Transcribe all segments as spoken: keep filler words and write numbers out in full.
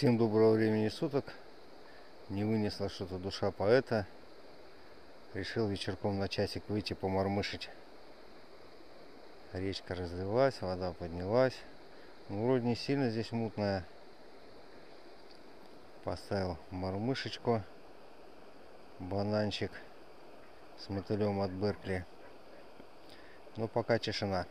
Всем доброго времени суток. Не вынесла что-то душа поэта. Решил вечерком на часик выйти помормышить. Речка разлилась, вода поднялась. Ну, вроде не сильно здесь мутная. Поставил мормышечку. Бананчик с мотылем от Беркли. Но пока тишина.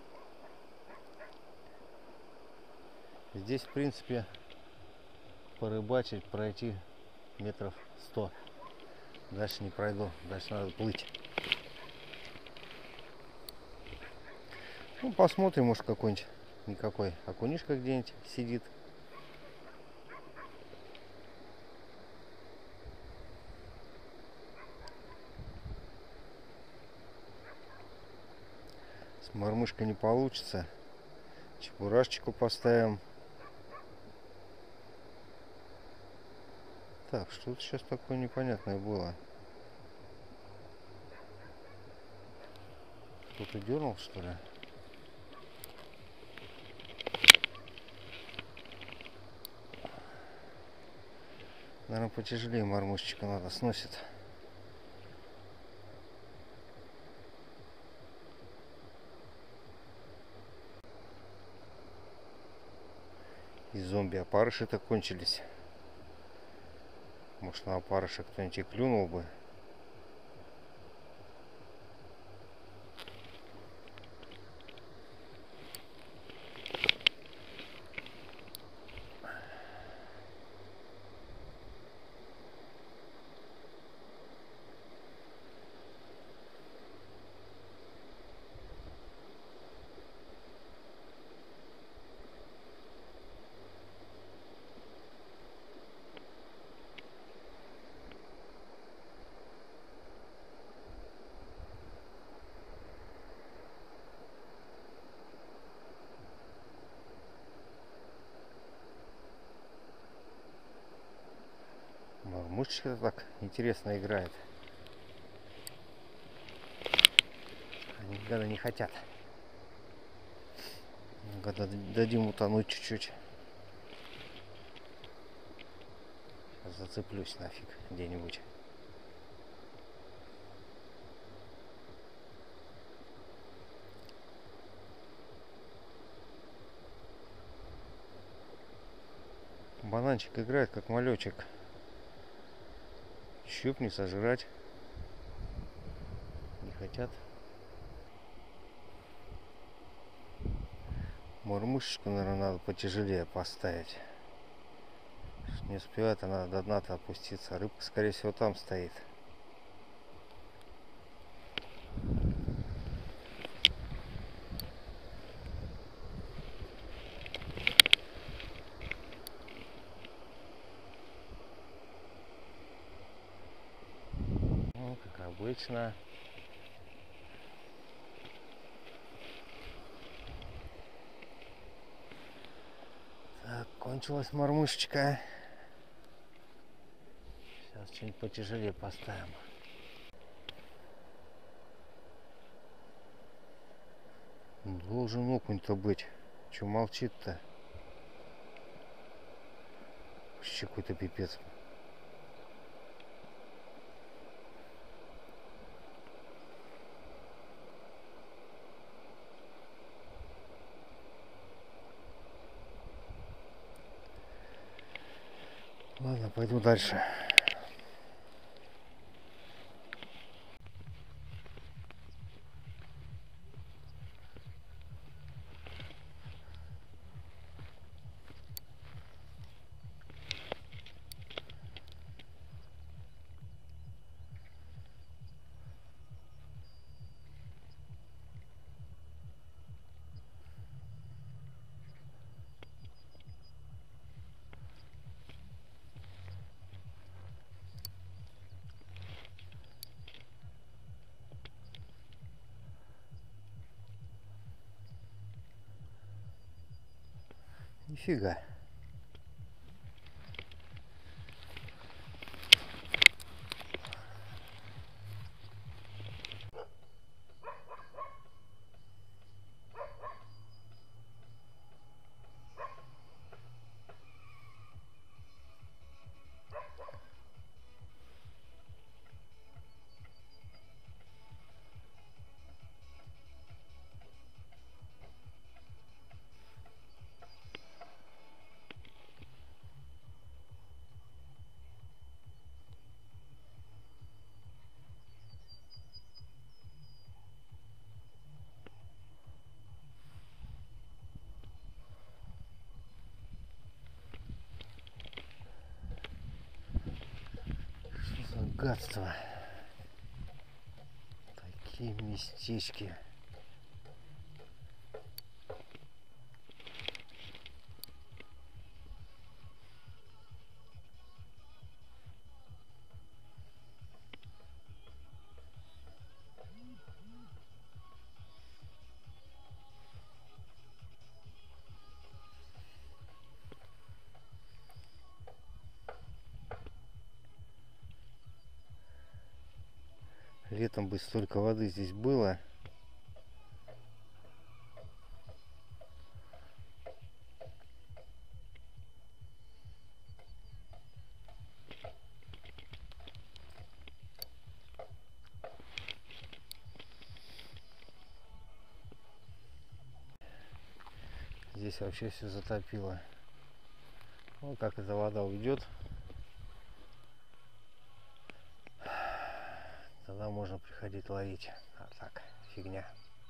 Здесь, в принципе, порыбачить, пройти метров сто. Дальше не пройду, дальше надо плыть. Ну, посмотрим, может, какой-нибудь никакой окунишка где-нибудь сидит. С мормышкой не получится. Чебурашечку поставим. Так, что-то сейчас такое непонятное было. Кто-то дернул, что ли? Наверное, потяжелее мормышечка надо, сносит. И зомби-опарыши-то кончились. Может, на опарыша кто-нибудь и клюнул бы. Мормышечка так интересно играет. Они никогда не хотят. Когда дадим утонуть чуть-чуть. Зацеплюсь нафиг где-нибудь. Бананчик играет как малечек. Щупни сожрать. Не хотят. Мормышечку, наверное, надо потяжелее поставить. Не успевает она до дна-то опуститься. Рыбка, скорее всего, там стоит. Ну, как обычно. Так, кончилась мормышечка. Сейчас что-нибудь потяжелее поставим. Должен окунь-то быть. Че молчит-то? Вообще какой-то пипец. Ладно, пойду дальше. Нифига. богатство. Такие местечки. Летом бы столько воды здесь было. Здесь вообще все затопило. Вот как эта вода уйдет, тогда можно приходить ловить. А так, фигня.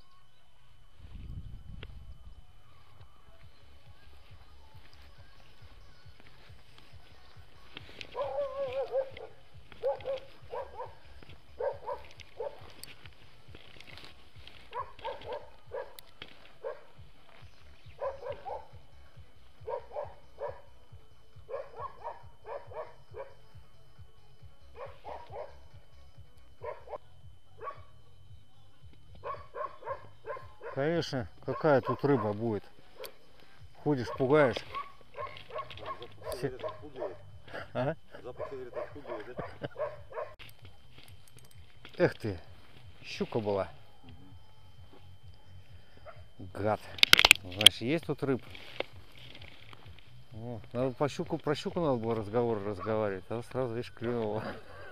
Конечно, какая тут рыба будет? Ходишь, пугаешь. А? Эх ты, щука была. Гад. Значит, есть тут рыб. О, надо по щуку, про щуку надо было разговор разговаривать. А сразу, видишь, клюнуло.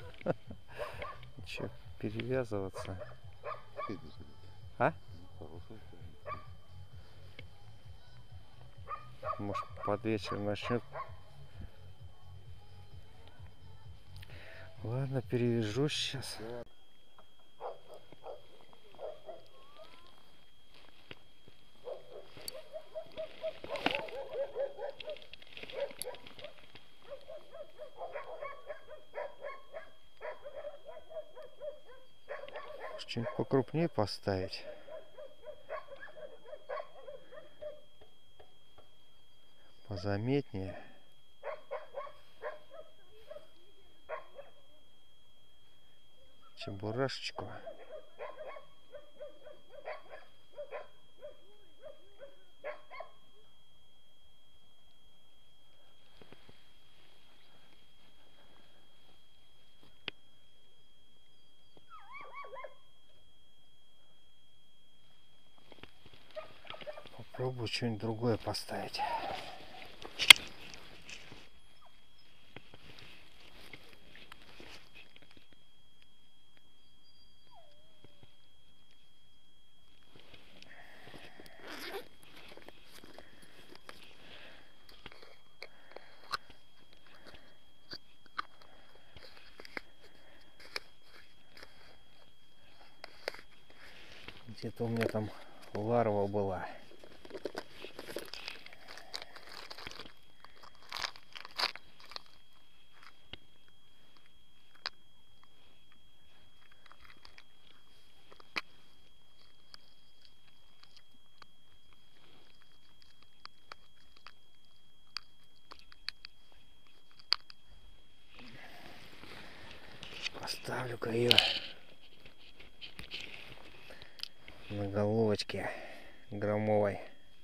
Че, перевязываться? А? Может, под вечер начнет. Ладно, перевяжу сейчас. Что-нибудь покрупнее поставить. Позаметнее. Чебурашечку. Попробую что-нибудь другое поставить. Где-то у меня там ларва была. Поставлю-ка ее на головочке громовой.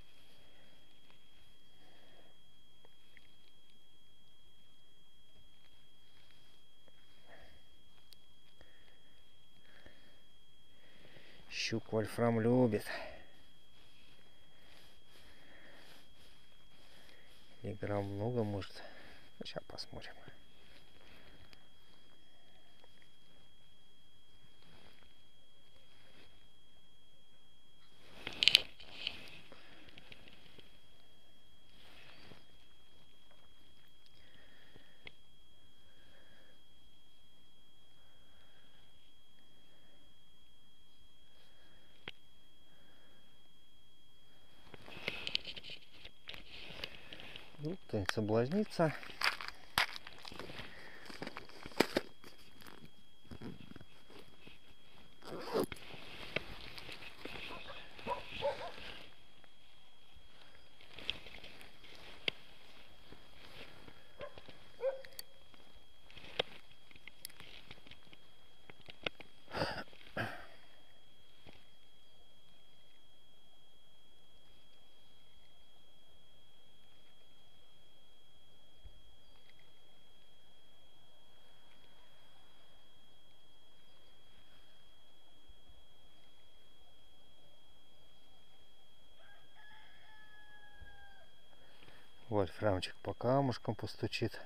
Щук вольфрам любит. И грамм много может. Сейчас посмотрим. Ну, кто-нибудь соблазнится. Вольфрамчик по камушкам постучит.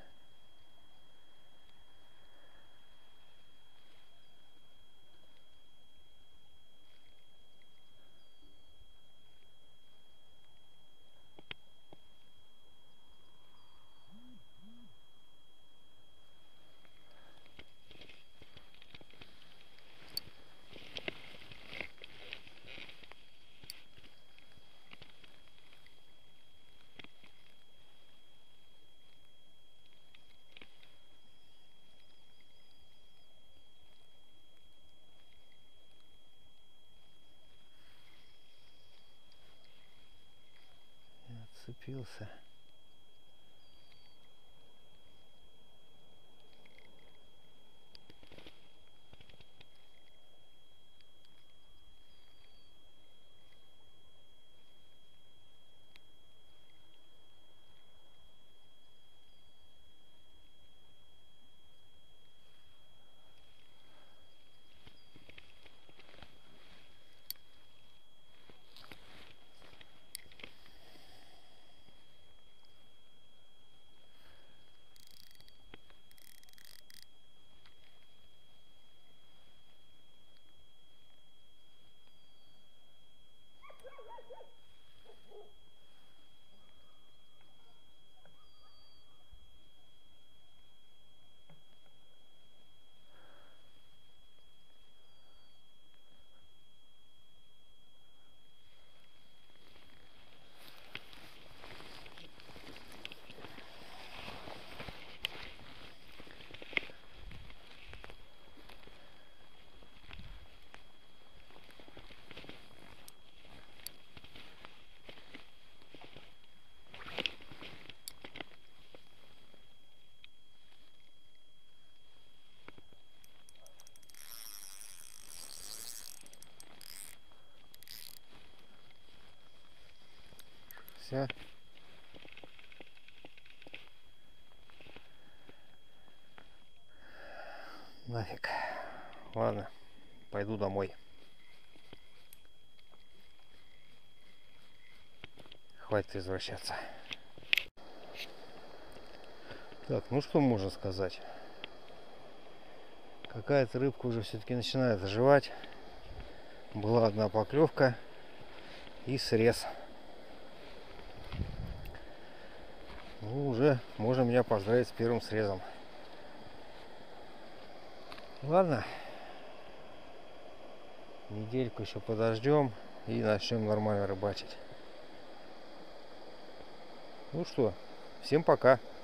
Отцепился. Все. Нафиг. Ладно, пойду домой. Хватит извращаться. Так, ну что можно сказать? Какая-то рыбка уже все-таки начинает оживать. Была одна поклевка и срез. Ну, уже можно меня поздравить с первым срезом. Ладно. Недельку еще подождем и начнем нормально рыбачить. Ну что, всем пока.